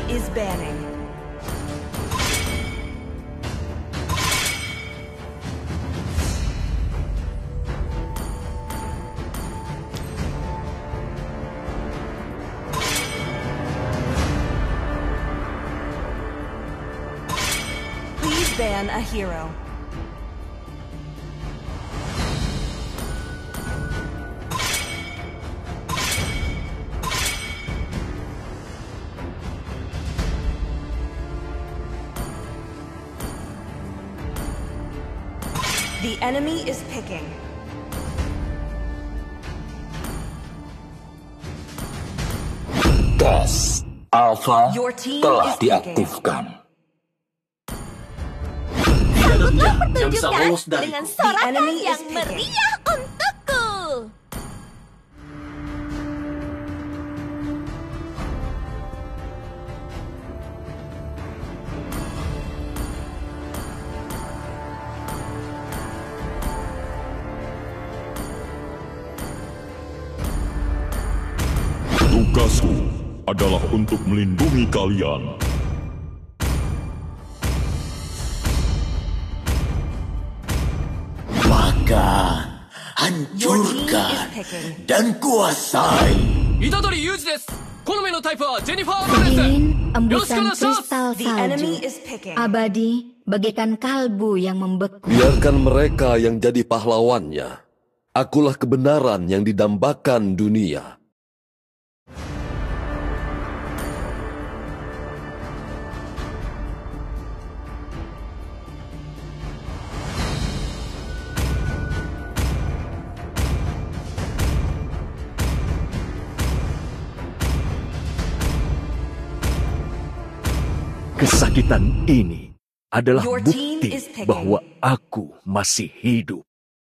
is banning. Please ban a hero. The enemy is picking. Gas Alpha Your team telah is picking. diaktifkan. Sambutlah pertunjukan dari dengan The sorakan enemy is yang picking. meriah untukku. Tugasku adalah untuk melindungi kalian. Maka Your team is hancurkan picking. dan kuasai. 虎杖裕二です。好みのタイプはジェニファー・ローレン Ingin ス。よ embusan ろしくお願いします。 kristal The enemy salju is picking. abadi bagaikan kalbu yang membeku. Biarkan mereka yang jadi pahlawannya. Akulah kebenaran yang didambakan dunia. Kesakitan ini adalah Your team bukti is picking. bahwa aku masih hidup.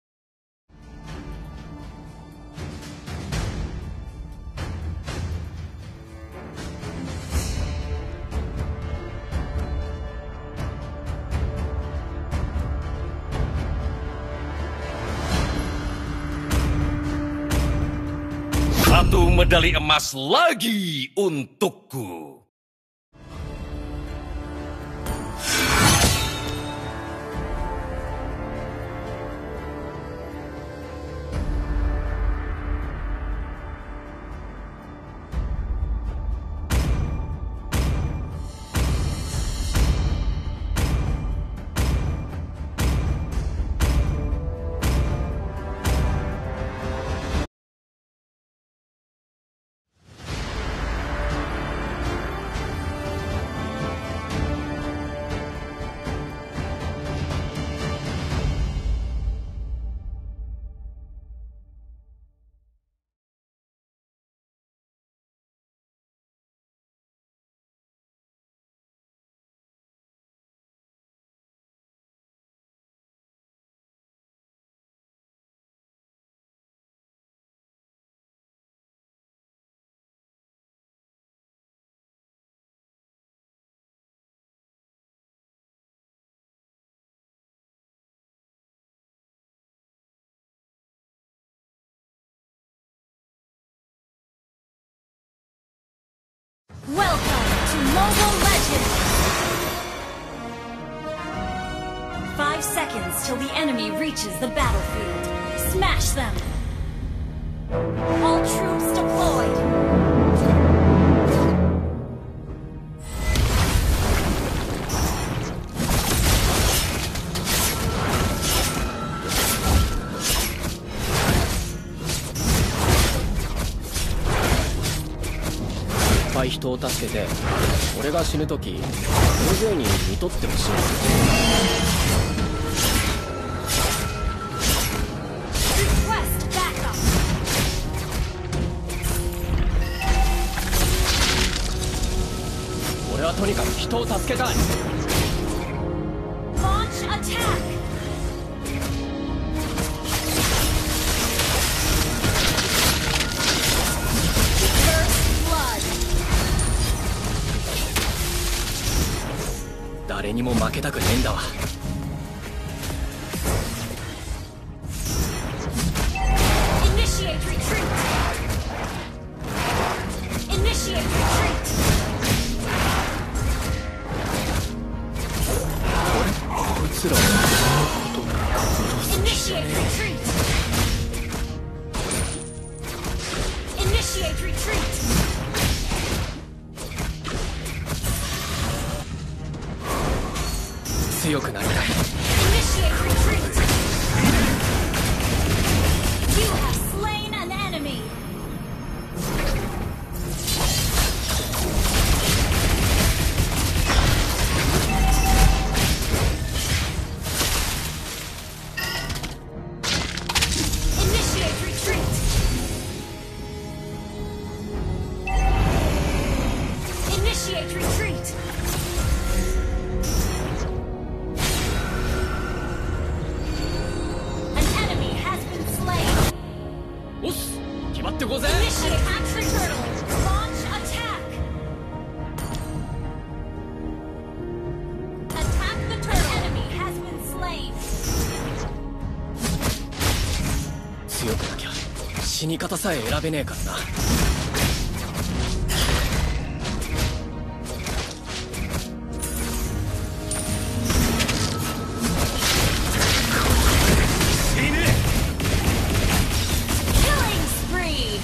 Satu medali emas lagi untukku. Welcome to Mobile Legends! 5 seconds till the enemy reaches the battlefield. Smash them! All troops deployed! いっぱい人を助けて、俺が死ぬとき、大勢に見とってほしいんですよ。 Request backup! 俺はとにかく人を助けたい。 Launch attack! First blood! 誰にも負けたくねえんだわ。 Initiate retreat! Initiate retreat! Initiate retreat. Initiate retreat. 強くなりたい。 Initiate retreat. You have slain an enemy. Initiate retreat. Initiate retreat. An enemy has been slain. おっす、決まってこうぜ。 Initiate attack the turtle. Launch attack. Attack the turtle. Enemy has been slain. 強くなきゃ死に方さえ選べねえからな。 Killing spree.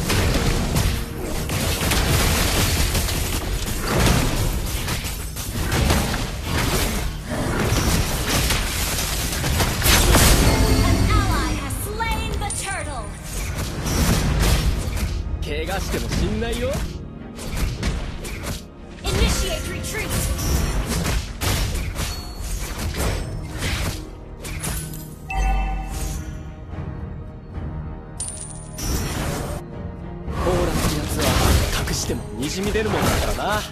An ally has slain the turtle. 怪我しても死んないよ。 Initiate retreat. オーラってやつは隠してもにじみ出るもんだからな。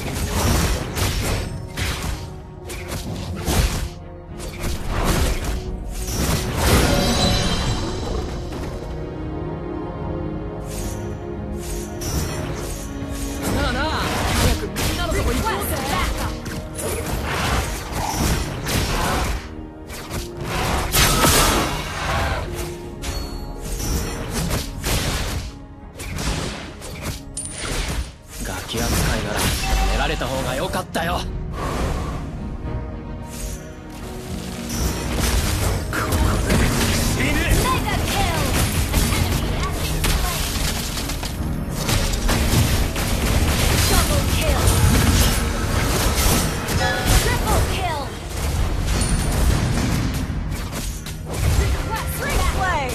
なあなあ、早くみんなのとこに行こうぜ。 Request backup. Gaki ガキ扱いならやめられた方が良かったよ。 Mega kill. An enemy has been slain. Double kill. Triple kill. Request replay.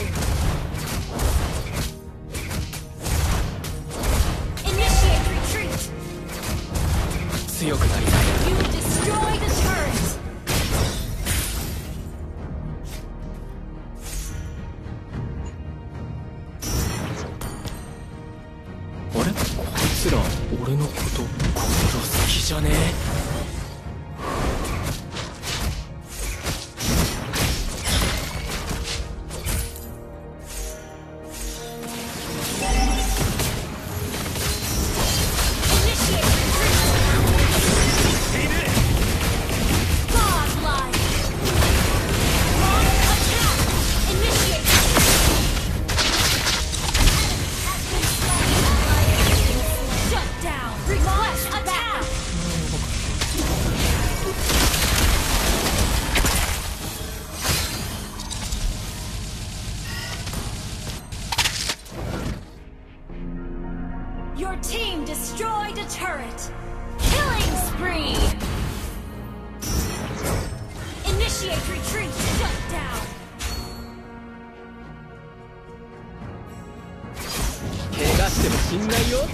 Initiate retreat. 強くなりたい。 You destroyed a turret. あれ、こいつら俺のこと心好きじゃねえ？ Initiate retreat. Godlike. Launch attack. Initiate. Enemy has been slain. Shut down. Launch attack. Your team destroyed a turret. Killing spree. Initiate retreat. Shut down. 怪我しても死んないよ。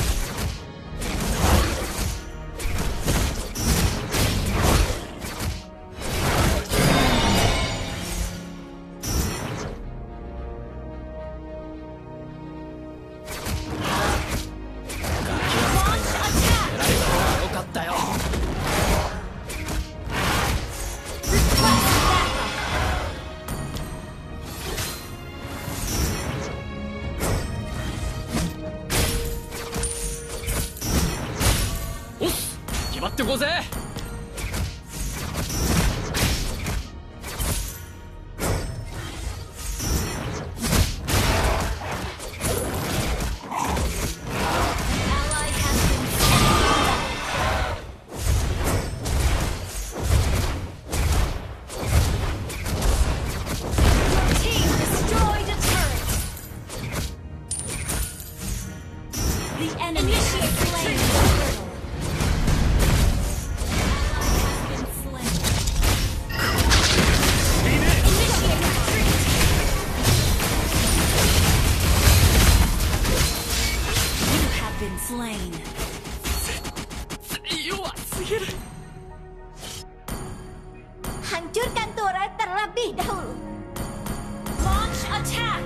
ガキ扱いならやめられた方が良かったよ。 Request backup. おっす、決まってこうぜ。 Ally has been slain. Hancurkan turret terlebih dahulu. Launch attack!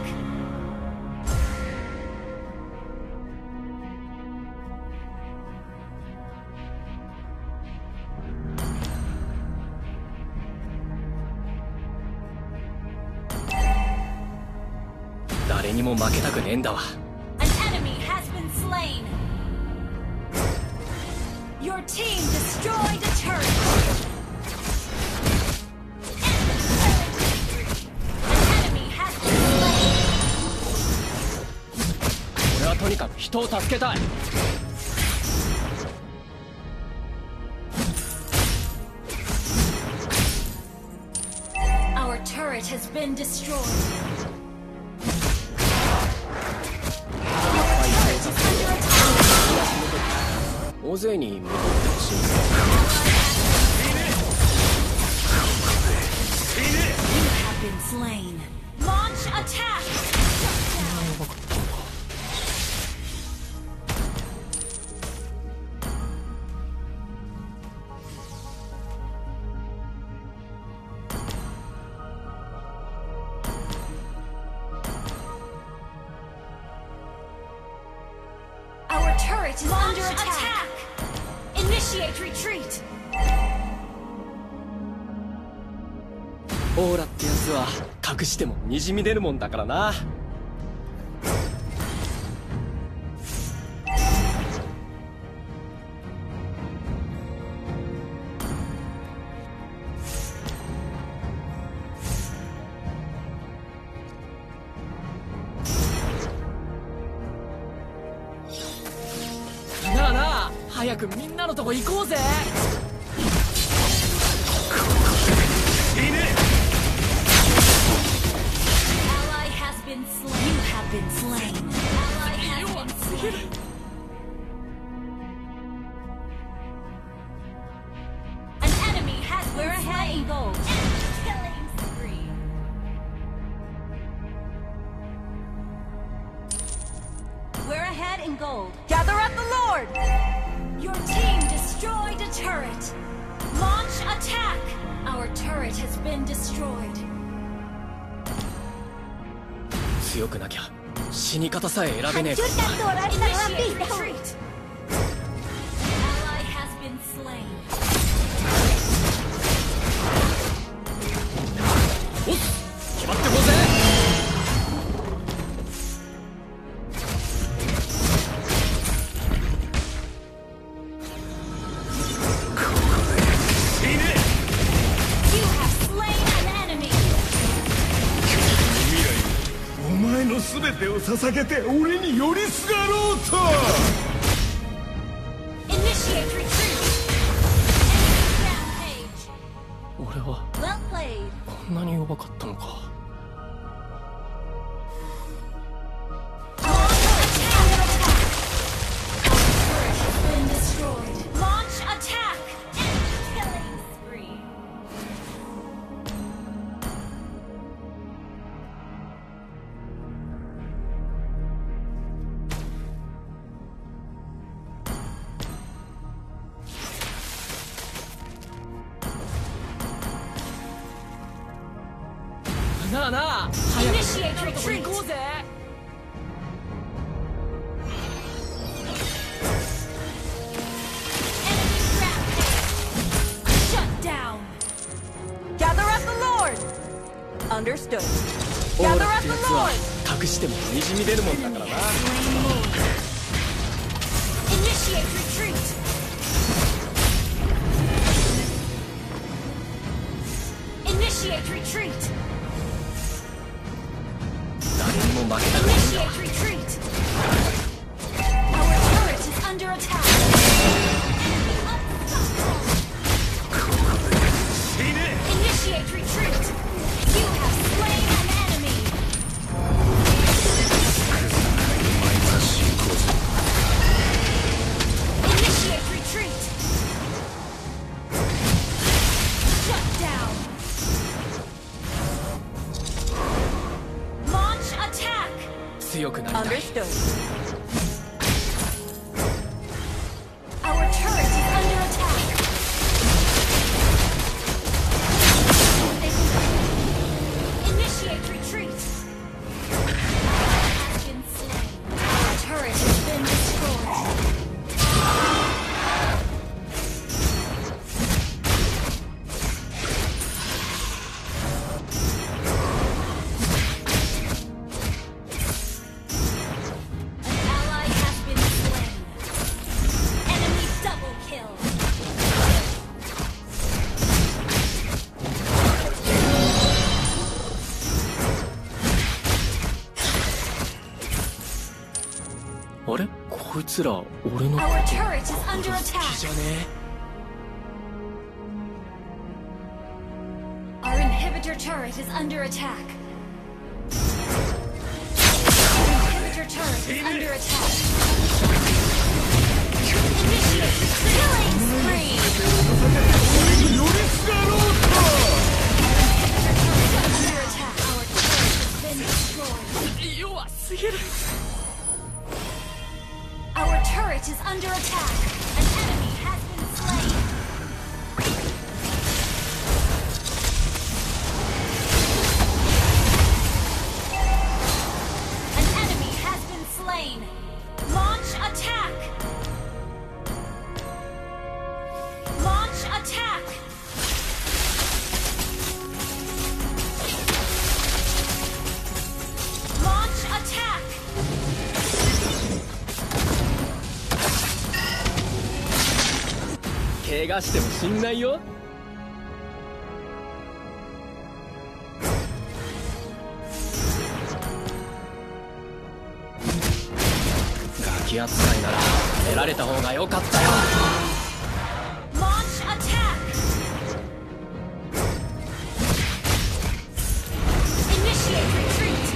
An enemy has been slain. Your team destroyed a turret. An enemy has been slain. 俺はとにかく人を助けたい。 Our turret has been destroyed. You have been slain. Launch attack! Our turret is under attack. Initiate retreat. オーラってやつは隠しても滲み出るもんだからな。なあなあ、早くみんなのとこ行こうぜ。 You have been slain. Ally has been slain. An enemy has been ahead in gold. Killing spree. We're ahead in gold. Gather up the Lord! Your team destroyed a turret. Launch attack. Our turret has been destroyed. 強くなきゃ死に方さえ選べねえから Hancurkan turret terlebih Initiate dahulu. retreat. Ally has been slain. おっ決まってこうぜ。 You have slain an enemy. お前の全てを捧げて俺に寄りすがろうと。 Initiate retreat. Enemy rampage. 俺は Well played. こんなに弱かったのか。 Been destroyed. Launch attack. Killing spree. なあなあ、早く Initiate みんなのとこ行こうぜ。 Enemy rampage. Shut down. Gather up the Lord! Understood. オー Gather ラっ up て the やつは Lord! 隠しても滲み出るもんだからな。 Initiate retreat. Initiate retreat. 誰にも負けたくないんだ。 Initiate retreat. Our turret is under attack. Initiate retreat. You have slain an enemy. Initiate retreat. Shut down. Launch attack. 強くなりたい。 Understood. Our turret is under attack. こいつら俺の Our turret is under 好きじゃ attack. ね Our inhibitor turret is under attack. Our inhibitor turret is under attack. Initiate killing spree. Under attack. Our turret has been destroyed. 弱すぎる Our turret is under attack. An enemy has been slain. An enemy has been slain. Launch attack. Launch attack. Launch attack. 怪我しても死んないよガキ扱いなら出られた方が良かったよ Launch attack. Initiate retreat.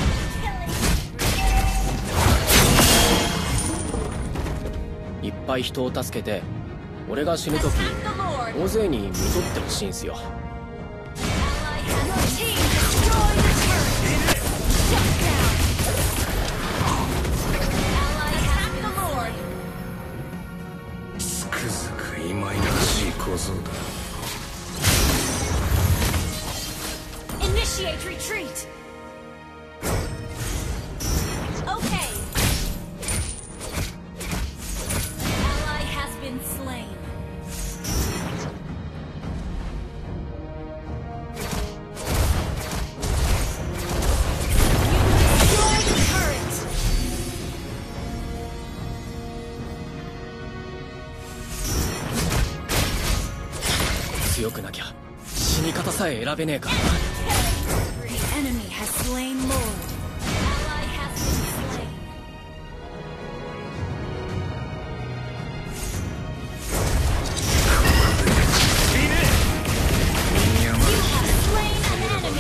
Enemy killing. いっぱい人を助けて俺が死ぬ時 Attack the Lord. 大勢に見とってほしいんすよ Your team destroyed the turret. Shut down. Ally attack the Lord. つくづく忌々しい小僧だ Initiate retreat. Okay. Ally has been slain. You destroyed the turret. 強くなきゃ死に方さえ選べねえからな The enemy has slain Lord. Ally has been slain. You have slain an enemy.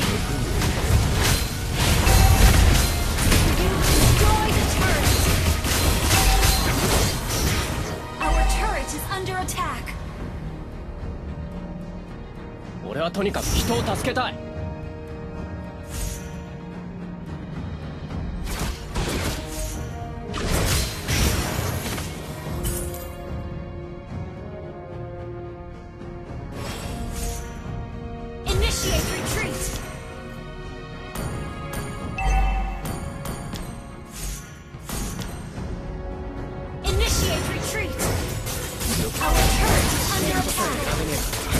You destroyed the turret. Our turret is under attack. 俺はとにかく人を助けたい Initiate retreat. Initiate retreat. Our turret is under attack. 選べねえから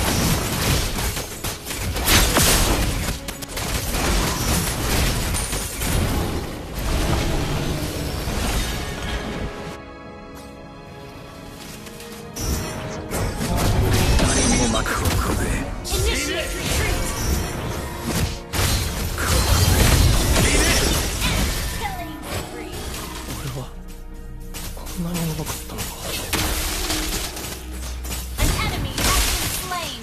誰にも幕をこぐ Initiate retreat. Killing spree. 俺はこんなに弱かったのか An enemy has been slain.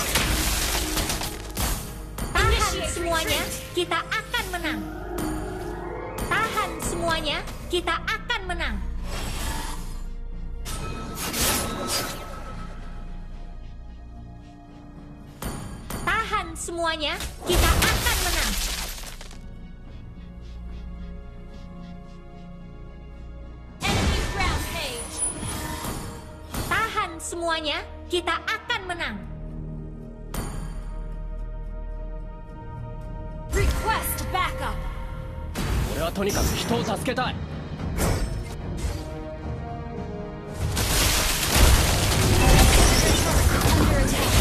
Tahan semuanya, kita akan menang. Tahan semuanya, kita akan menang. Tahan semuanya, kita akan menang. Enemy rampage. Tahan semuanya, kita akan menang. Request backup. 俺はとにかく人を助けたい Under attack.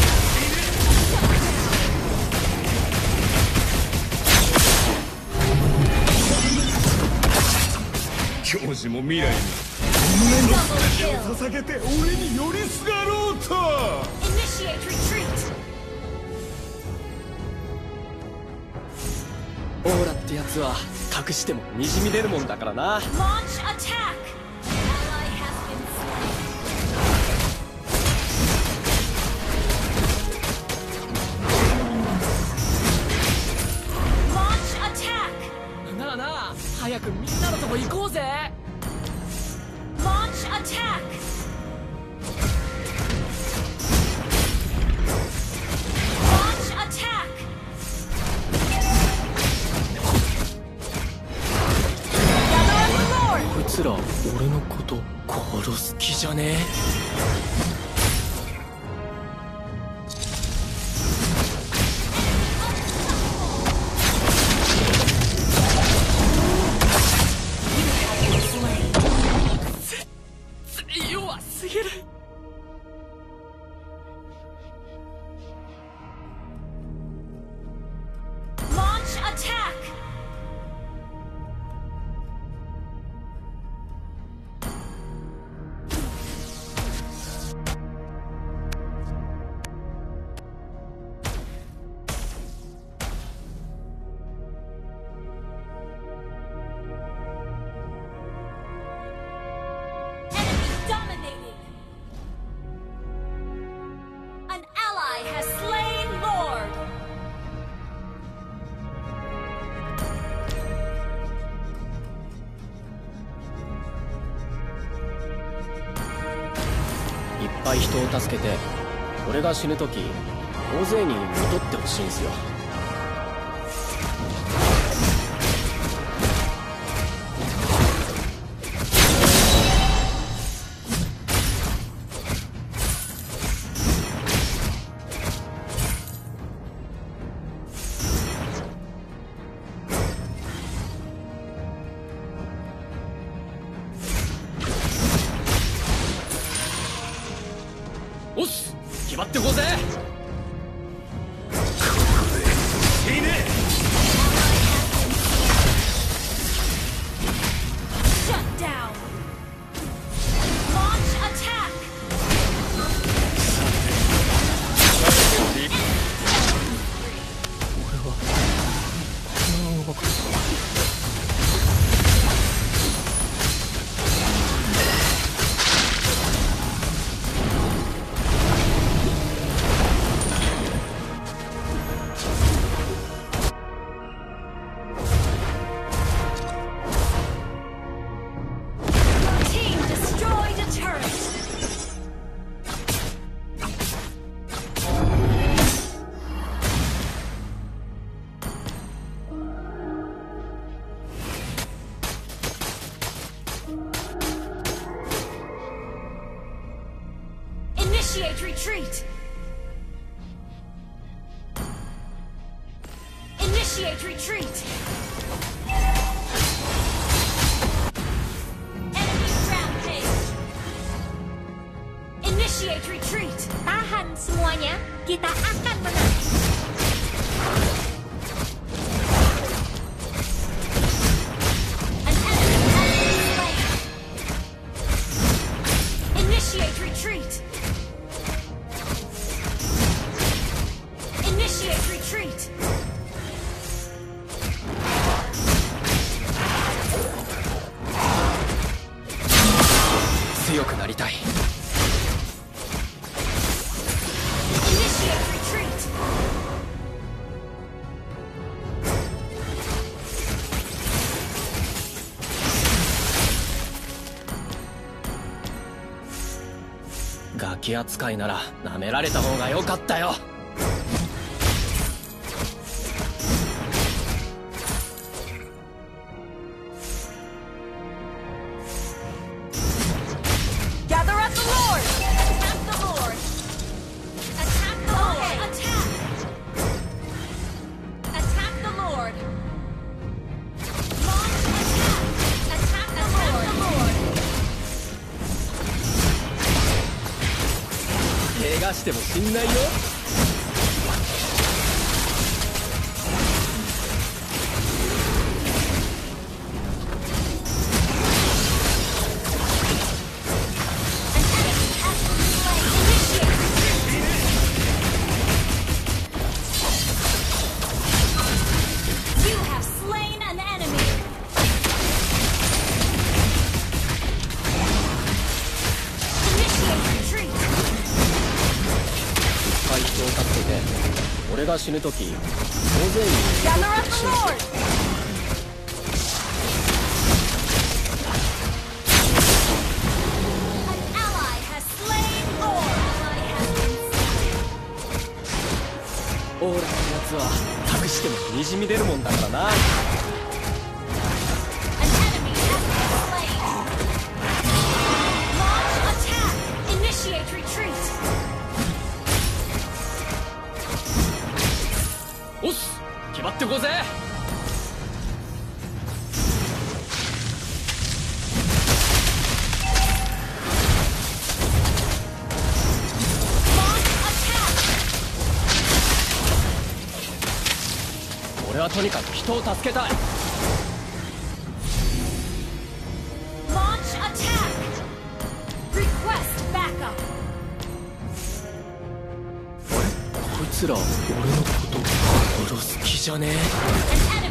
教師も未来に Double kill. 捧げて俺に寄りすがろうと Initiate retreat. オーラってやつは隠してもにじみ出るもんだからな Launch attack. ろ行こうぜ。 Launch attack! Launch attack! こいつら俺のこと殺す気じゃねえ？ Launch attack! Enemy dominating! An ally has slain Lord! いっぱい人を助けて俺が死ぬ時大勢に戻ってほしいんすよ。おっす、決まってこうぜ。 Shut down! Launch attack! 'Initiate retreat! Initiate retreat! Enemy rampage! Initiate retreat! Tahan semuanya, kita akan menang. An enemy has been slain! Initiate retreat! Initiate retreat! 強くなりたい。 Initiate retreat! 「ガキ扱いなら舐められた方が良かったよ。 Gather up the Lord! Attack the Lord! Attack the Lord! Attack! Attack the Lord! Launch attack! Attack the Lord! 怪我しても死んないよ。 You have slain an enemy! Initiate retreat! いっぱい人を助けて俺が死ぬ時大勢に戻ってほしいんすよ。 オーラのやつは隠してもにじみ出るもんだからな。 An enemy has been slain. Launch attack. Initiate retreat. おっす、決まってこうぜ。俺はとにかく人を助けたい。 Launch attack. Request backup. こいつら俺のこと殺す気じゃねえ。 An